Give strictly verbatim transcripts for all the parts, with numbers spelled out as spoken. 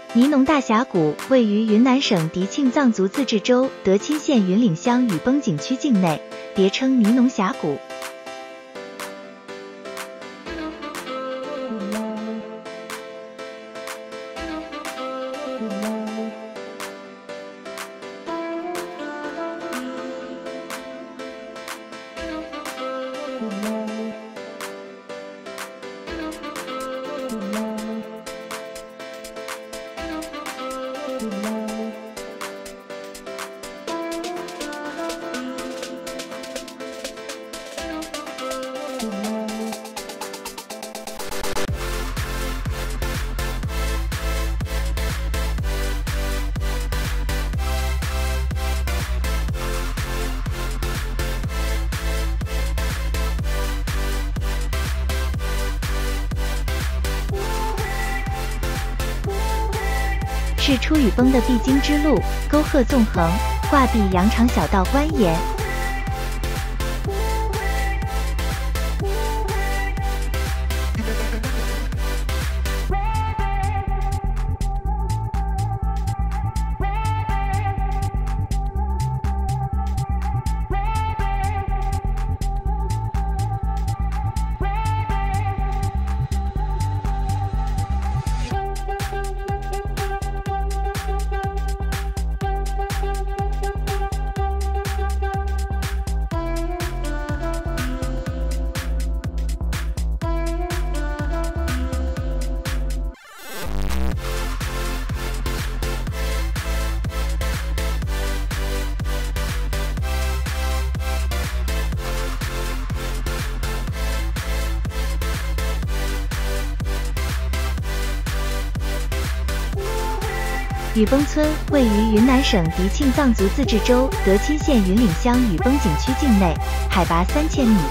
尼农大峡谷位于云南省迪庆藏族自治州德钦县云岭乡雨崩景区境内，别称尼农峡谷。是出雨崩的必经之路，沟壑纵横，挂壁羊肠小道蜿蜒。雨崩村位于云南省迪庆藏族自治州德钦县云岭乡雨崩景区境内，海拔三千米。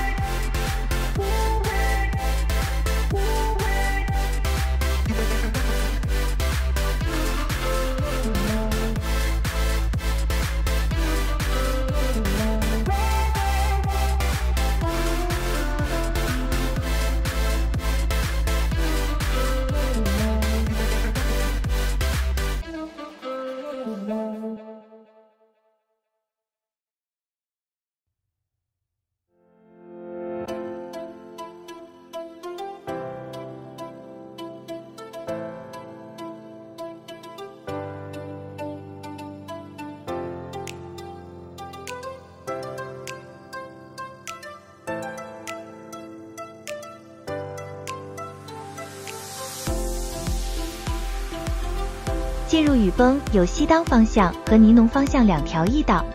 进入雨崩有西当方向和尼农方向两条驿道。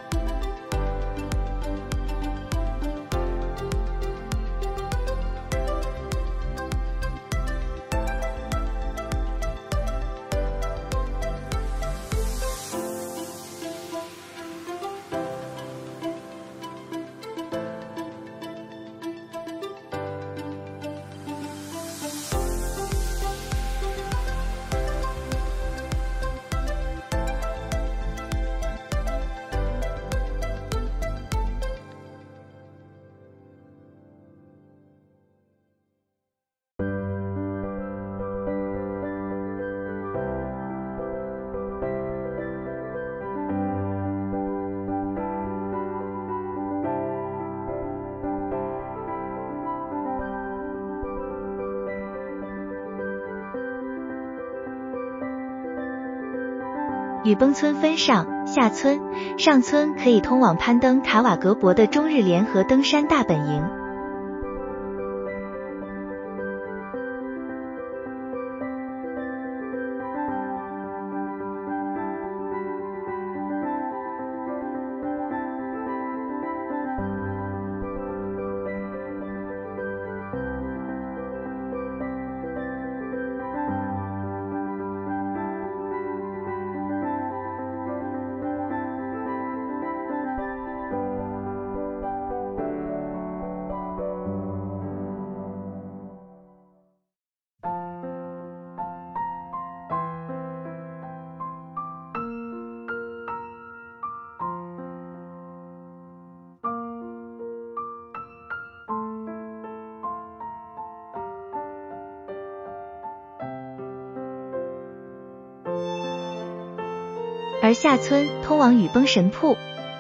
雨崩村分上下村，上村可以通往攀登卡瓦格博的中日联合登山大本营。 而下村通往雨崩神瀑。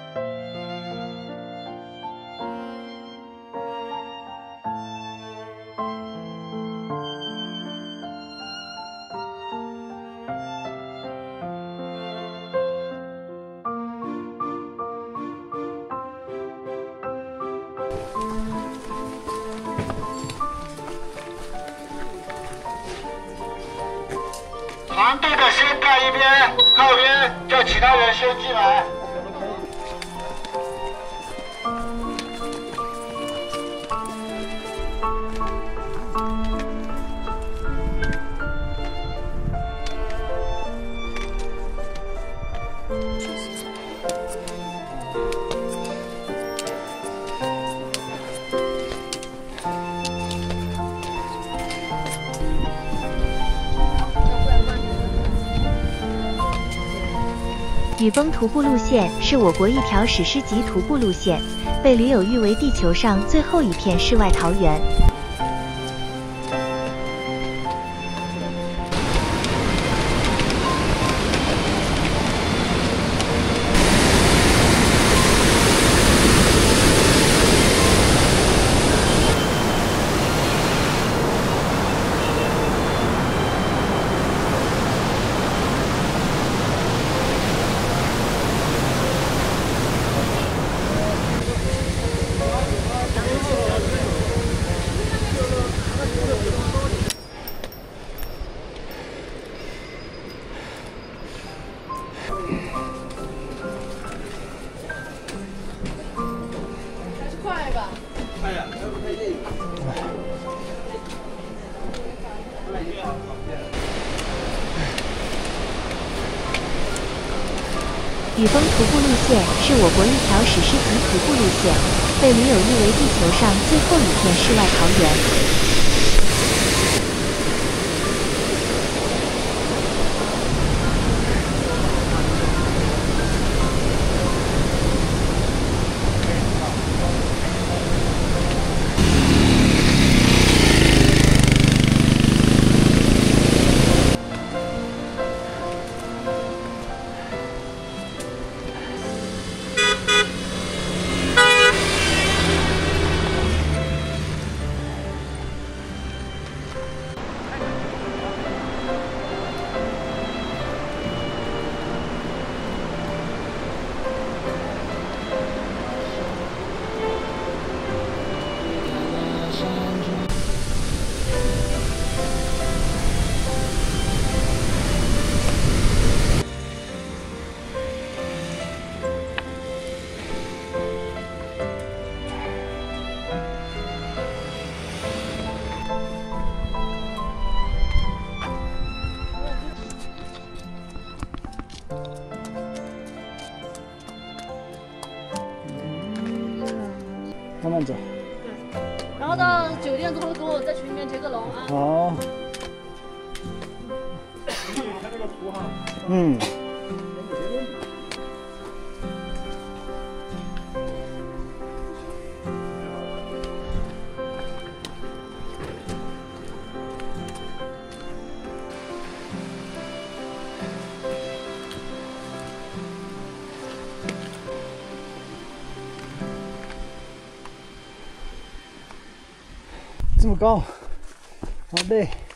团队的先在一边，靠边，叫其他人先进来。 雨崩徒步路线是我国一条史诗级徒步路线，被驴友誉为地球上最后一片世外桃源。雨崩徒步路线是我国一条史诗级徒步路线，被驴友誉为地球上最后一片世外桃源。 慢慢走。 然后到酒店之后，跟我在群里面接个龙啊。 好。 看这个图哈。 嗯。这么高，好累。